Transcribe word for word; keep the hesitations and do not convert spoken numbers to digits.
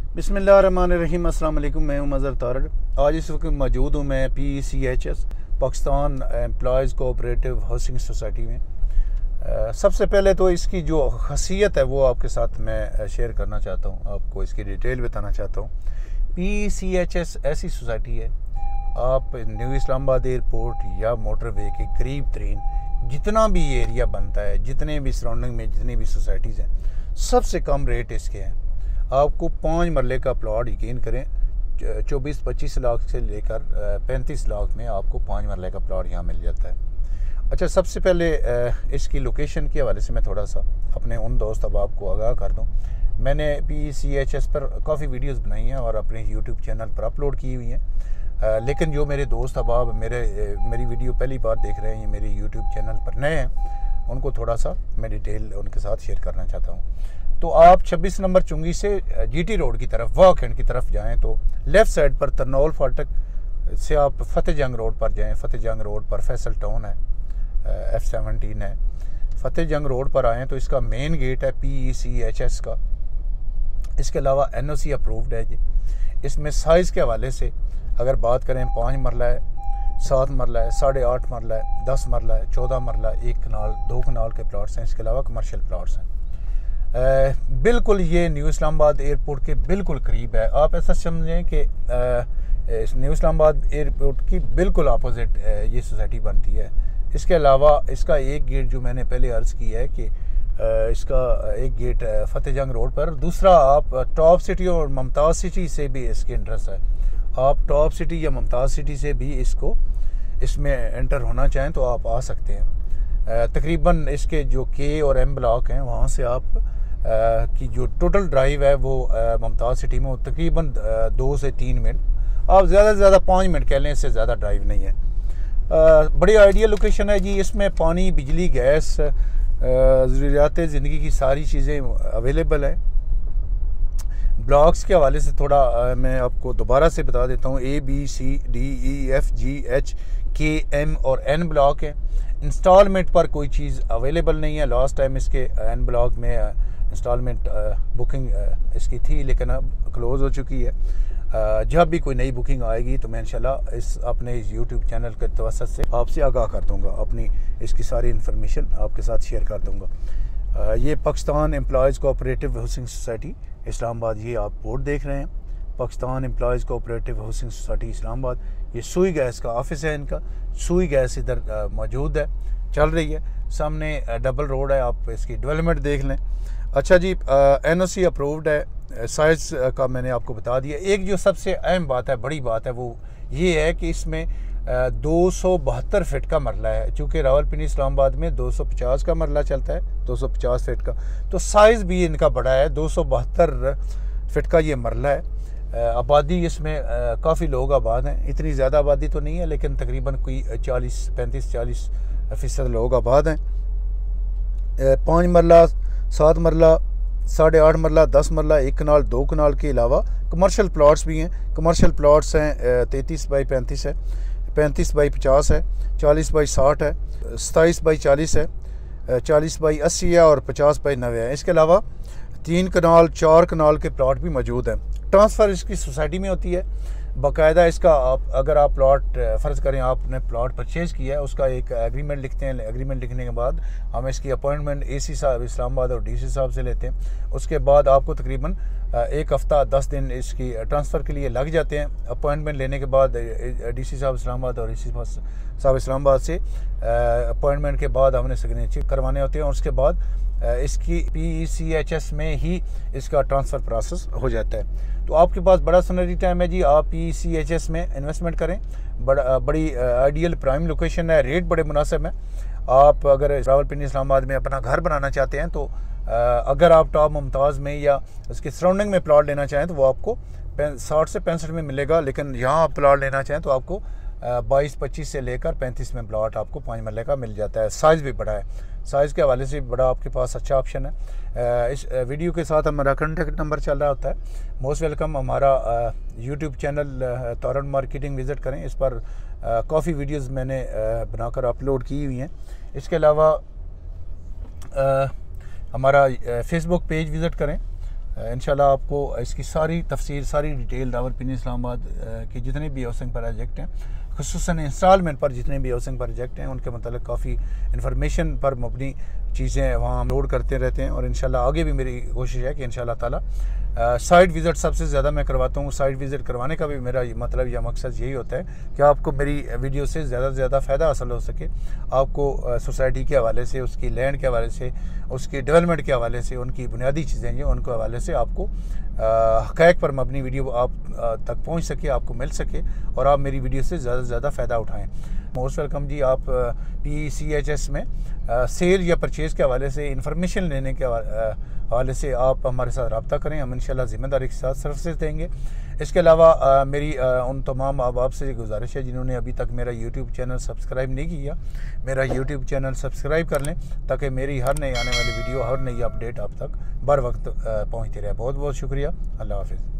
बिस्मिल्लाहिर्रहमानिर्रहीम, अस्सलाम वालेकुम। मैं हूं मज़हर तारड़। आज इस वक्त मौजूद हूं मैं P E C H S Pakistan employees cooperative housing society में। आ, सबसे पहले तो इसकी जो खासियत है वो आपके साथ मैं शेयर करना चाहता हूं, आपको इसकी डिटेल बताना चाहता हूं। P E C H S ऐसी सोसाइटी है, आप न्यू इस्लामाबाद एयरपोर्ट या मोटरवे के करीब तरीन जितना भी एरिया बनता है, जितने भी सराउंडिंग में जितनी भी सोसाइटीज़ हैं, सबसे कम रेट इसके हैं। आपको पाँच मरले का प्लॉट, यकीन करें, चौबीस पच्चीस लाख से लेकर पैंतीस लाख में आपको पाँच मरले का प्लॉट यहाँ मिल जाता है। अच्छा, सबसे पहले इसकी लोकेशन के हवाले से मैं थोड़ा सा अपने उन दोस्त अब आपको आगाह कर दूँ। मैंने P E C H S पर काफ़ी वीडियोस बनाई हैं और अपने यूट्यूब चैनल पर अपलोड की हुई हैं, लेकिन जो मेरे दोस्त अब आप मेरे मेरी वीडियो पहली बार देख रहे हैं, मेरे यूट्यूब चैनल पर नए हैं, उनको थोड़ा सा मैं डिटेल उनके साथ शेयर करना चाहता हूँ। तो आप छब्बीस नंबर चुंगी से जीटी रोड की तरफ, वाकैंड की तरफ जाएं तो लेफ़्ट साइड पर तरनौल फाटक से आप फतेह जंग रोड पर जाएं। फतेह जंग रोड पर फैसल टाउन है, एफ सेवनटीन है। फतेह जंग रोड पर आएँ तो इसका मेन गेट है P E C H S का। इसके अलावा एन ओ सी अप्रूव्ड है जी। इसमें साइज़ के हवाले से अगर बात करें, पाँच मरला है, सात मरला है, साढ़े आठ मरला है, दस मरला है, चौदह मरला, एक कनाल, दो कनाल के प्लाट्स हैं। इसके अलावा कमर्शियल प्लाट्स हैं। Uh, बिल्कुल ये न्यू इस्लामाबाद एयरपोर्ट के बिल्कुल करीब है। आप ऐसा समझें कि uh, न्यू इस्लामाबाद एयरपोर्ट की बिल्कुल अपोजिट uh, ये सोसाइटी बनती है। इसके अलावा इसका एक गेट जो मैंने पहले अर्ज़ किया है कि uh, इसका एक गेट uh, फतेह जंग रोड पर, दूसरा आप टॉप सिटी और मुमताज़ सिटी से भी इसके इंटरेस्ट है। आप टॉप सिटी या मुमताज़ सिटी से भी इसको इसमें एंटर होना चाहें तो आप आ सकते हैं। uh, तकरीबन इसके जो के और एम ब्लॉक हैं, वहाँ से आप Uh, की जो टोटल ड्राइव है वो uh, मुमताज़ सिटी में तकरीबन uh, दो से तीन मिनट, आप ज़्यादा से ज़्यादा पाँच मिनट कह लें, इससे ज़्यादा ड्राइव नहीं है। uh, बड़ी आइडियल लोकेशन है जी। इसमें पानी, बिजली, गैस, ज़रूरियात ज़िंदगी की सारी चीज़ें अवेलेबल हैं। ब्लॉक्स के हवाले से थोड़ा uh, मैं आपको दोबारा से बता देता हूँ। A B C D E F G H K M और एन ब्लॉक है। इंस्टॉलमेंट पर कोई चीज़ अवेलेबल नहीं है। लास्ट टाइम इसके एन ब्लॉक में इंस्टॉलमेंट बुकिंग इसकी थी, लेकिन अब क्लोज़ हो चुकी है। जब भी कोई नई बुकिंग आएगी तो मैं इंशाल्लाह इस अपने इस यूट्यूब चैनल के तवसत से आपसे आगाह कर दूंगा, अपनी इसकी सारी इन्फॉर्मेशन आपके साथ शेयर कर दूंगा। ये Pakistan employees cooperative housing society Islamabad, ये आप बोर्ड देख रहे हैं, Pakistan employees cooperative housing society Islamabad. ये सुई गैस का ऑफिस है इनका। सुई गैस इधर मौजूद है, चल रही है। सामने डबल रोड है, आप इसकी डेवलपमेंट देख लें। अच्छा जी, एन ओ सी अप्रूव्ड है। साइज़ का मैंने आपको बता दिया। एक जो सबसे अहम बात है, बड़ी बात है, वो ये है कि इसमें दो सौ बहत्तर फिट का मरला है। चूँकि रावलपिंडी इस्लामाबाद में दो सौ पचास का मरला चलता है, दो सौ पचास फिट का, तो साइज़ भी इनका बड़ा है। दो सौ बहत्तर फिट का ये मरला है। आबादी इसमें काफ़ी लोग आबाद हैं। इतनी ज़्यादा आबादी तो नहीं है, लेकिन तकरीबन कोई चालीस पैंतीस चालीस फ़ीसद लोग आबाद हैं। पाँच मरला, सात मरला, साढ़े आठ मरला, दस मरला, एक कनाल, दो कनाल के अलावा कमर्शियल प्लॉट्स भी हैं। कमर्शियल प्लॉट्स हैं तैंतीस बाई पैंतीस है, पैंतीस बाई पचास है, चालीस बाई साठ है, सताईस बाई चालीस है, चालीस बाई अस्सी है और पचास बाई नब्बे है। इसके अलावा तीन कनाल, चार कनाल के प्लॉट भी मौजूद हैं। ट्रांसफ़र इसकी सोसाइटी में होती है बाकायदा। इसका आप अगर आप प्लॉट, फ़र्ज़ करें आपने प्लॉट परचेज़ किया है, उसका एक एग्रीमेंट लिखते हैं। एग्रीमेंट लिखने के बाद हम इसकी अपॉइंटमेंट एसी साहब इस्लामाबाद और डीसी साहब से लेते हैं। उसके बाद आपको तकरीबन एक हफ़्ता दस दिन इसकी ट्रांसफ़र के लिए लग जाते हैं। अपॉइंटमेंट लेने के बाद डीसी साहब इस्लामाबाद और एसी साहब इस्लामाबाद से अपॉइंटमेंट के बाद हमने सिग्नेचर करवाने होते हैं, और उसके बाद इसकी P E C H S में ही इसका ट्रांसफ़र प्रोसेस हो जाता है। तो आपके पास बड़ा सुनहरी टाइम है जी, आप P E C H S में इन्वेस्टमेंट करें। बड़ा बड़ी आइडियल प्राइम लोकेशन है, रेट बड़े मुनासिब हैं। आप अगर रावलपिंडी इस्लामाबाद में अपना घर बनाना चाहते हैं तो अगर आप टॉप मुमताज़ में या उसके सराउंडिंग में प्लॉट लेना चाहें तो वो आपको साठ से पैंसठ में मिलेगा, लेकिन यहाँ आप प्लॉट लेना चाहें तो आपको बाईस पच्चीस से लेकर पैंतीस में प्लॉट आपको पाँच मरले का मिल जाता है। साइज़ भी बड़ा है, साइज़ के हवाले से बड़ा आपके पास अच्छा ऑप्शन है। इस वीडियो के साथ हमारा कॉन्टैक्ट नंबर चल रहा होता है। Most welcome. हमारा YouTube channel Tarar marketing visit करें, इस पर काफ़ी वीडियोस मैंने बनाकर अपलोड की हुई हैं। इसके अलावा हमारा फेसबुक पेज विज़िट करें, इंशाल्लाह आपको इसकी सारी तफसीर, सारी डिटेल रावलपिंडी इस्लामाबाद के जितने भी हाउसिंग प्रोजेक्ट हैं, खुसूसन इंस्टॉलमेंट पर जितने भी हाउसिंग प्रोजेक्ट हैं, उनके मतलब काफ़ी इन्फॉर्मेशन पर मबनी चीज़ें वहाँ लोड करते रहते हैं। और इंशाल्लाह आगे भी मेरी कोशिश है कि इंशाल्लाह ताला साइट विज़िट सबसे ज़्यादा मैं करवाता हूँ। साइट विज़िट करवाने का भी मेरा मतलब या मकसद यही होता है कि आपको मेरी वीडियो से ज़्यादा से ज़्यादा फ़ायदा हासिल हो सके। आपको सोसाइटी के हवाले से, उसकी लैंड के हवाले से, उसकी डेवलपमेंट के हवाले से, उनकी बुनियादी चीज़ें जो उनके हवाले से आपको हक़ाइक़ पर मबनी वीडियो आप आ, तक पहुँच सके, आपको मिल सके और आप मेरी वीडियो से ज़्यादा से ज़्यादा फ़ायदा उठाएँ। मोस्ट वेलकम जी। आप पी सी एच एस में आ, सेल या परचेज़ के हवाले से इंफॉर्मेशन लेने के हवाले से आप हमारे साथ रब्ता करें। हम इंशाल्लाह ज़िम्मेदारी के साथ सर्विसेज देंगे। इसके अलावा आ, मेरी आ, उन तमाम अहबाब से गुजारिश है जिन्होंने अभी तक मेरा यूट्यूब चैनल सब्सक्राइब नहीं किया, मेरा यूट्यूब चैनल सब्सक्राइब कर लें ताकि मेरी हर नई आने वाली वीडियो, हर नई अपडेट आप तक बर वक्त पहुँचती रहे। बहुत बहुत शुक्रिया। अल्लाह हाफ़िज़।